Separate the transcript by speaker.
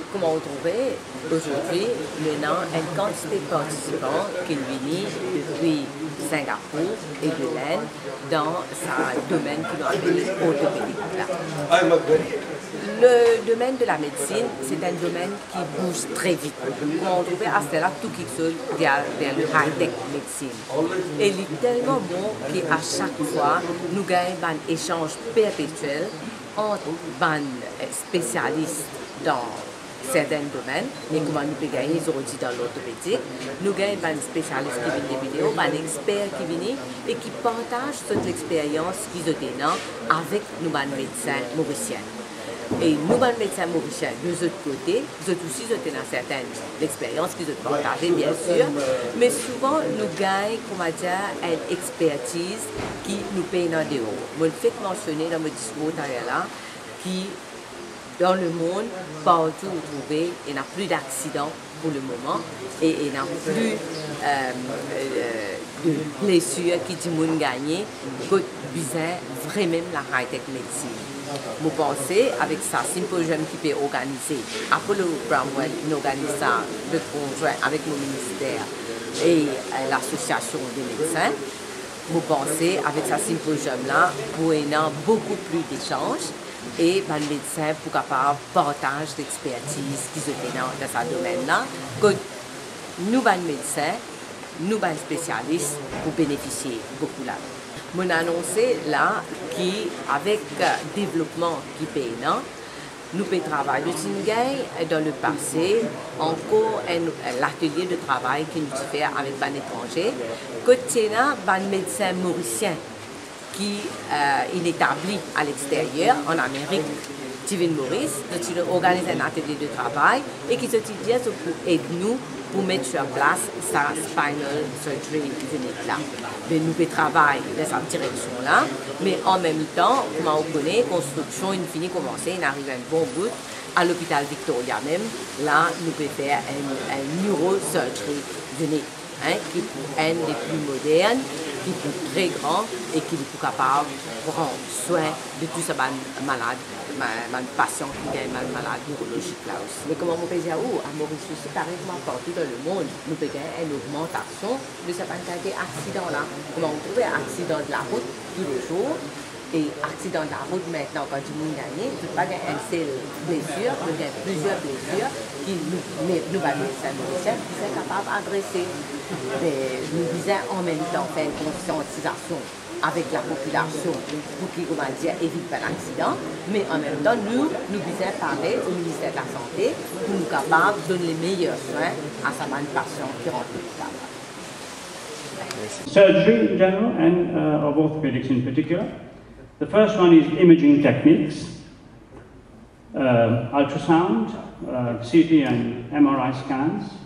Speaker 1: comment on trouvait aujourd'hui, maintenant, une quantité de participants qui viennent depuis Singapour et de l'Inde dans ce domaine qui nous appelle orthopédique. Le domaine de la médecine, c'est un domaine qui bouge très vite. On trouvait à cela tout quelque chose vers le high-tech médecine. Et il est tellement bon qu'à chaque fois, nous gagnons un échange perpétuel entre les spécialistes dans certains domaines, et comment nous pouvons gagner aujourd'hui dans l'orthopédique. Nous gagnons des spécialistes qui viennent des vidéos, des experts qui viennent et qui partagent toute l'expérience qu'ils ont avec nous, les médecins mauriciens. Et nous, les médecins mauriciens, de l'autre côté, nous aussi ont une certaine expérience qu'ils ont partagée, bien sûr, mais souvent nous gagnons, comment dire, une expertise qui nous paye dans des hauts. Je le fais mentionner dans mon discours là, qui dans le monde, partout où vous trouvez, il n'y a plus d'accidents pour le moment et il n'y a plus de blessures qui ont gagné, que besoin vraiment la high-tech médecine. Vous pensez, avec ça, symposium qui peut organiser, Apollo Bramwell organise ça de conjoint avec mon ministère et l'association des médecins. Vous pensez, avec ce symposium-là, pour y avoir beaucoup plus d'échanges et les médecins pour capable partage d'expertise qu'ils ont dans ce domaine-là, que nous, les médecins, nous, les spécialistes, pour bénéficier beaucoup là. Mon annoncé là qu'avec le développement qui paye, nous pouvons travailler. Nous dans le passé encore l'atelier de travail que nous faisons avec les étrangers. Côté là, les médecins mauriciens qui est établi à l'extérieur, en Amérique, Steven Maurice, nous organisons un atelier de travail et qui se dit pour aider nous pour mettre sur place sa spinal surgery clinique là. Mais nous pouvons travailler dans cette direction-là, mais en même temps, comme on connaît, construction, une finie commencée, il arrive un bon bout à l'hôpital Victoria même. Là, nous pouvons faire un neurosurgery clinique, qui est un des plus modernes, qui est très grand et qui est capable de prendre soin de tous ces malades. Un patient qui a une maladie neurologique là aussi. Mais comment on peut dire, à Mauritius, c'est carrément partout dans le monde, nous pouvons avoir une augmentation de cette quantité d'accidents-là. Comment on trouve un accident de la route tous les jours, et accident de la route maintenant, quand tu nous gagnes, tu ne peux pas gagner une seule blessure, tu gagnes plusieurs blessures qui nous médecins mauriciens qui sont capables d'adresser. Nous disons en même temps faire une conscientisation avec la population pour qu'ils évitent l'accident, mais en même temps, nous devons parler au ministère de la Santé pour nous capables de donner les meilleurs soins à sa patient qui rentre l'hôpital.
Speaker 2: Surgery in general and of orthopedics in particular. The first one is imaging techniques, ultrasound, CT and MRI scans,